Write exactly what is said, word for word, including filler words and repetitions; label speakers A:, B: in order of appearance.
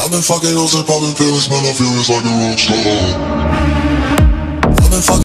A: I've been fucking hoes and popping pills, man, I feel it's like a rock star.